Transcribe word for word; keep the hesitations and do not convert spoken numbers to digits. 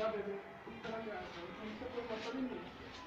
या बेबे इस तरह क्या है, हमसे कोई मतलब ही नहीं है।